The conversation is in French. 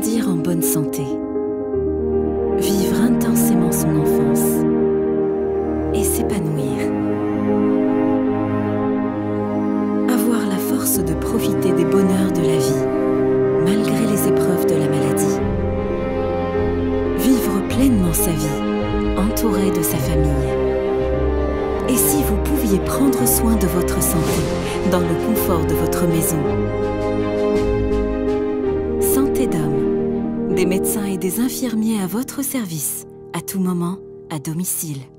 Grandir en bonne santé. Vivre intensément son enfance. Et s'épanouir. Avoir la force de profiter des bonheurs de la vie, malgré les épreuves de la maladie. Vivre pleinement sa vie, entouré de sa famille. Et si vous pouviez prendre soin de votre santé, dans le confort de votre maison? Santé d'homme. Des médecins et des infirmiers à votre service, à tout moment, à domicile.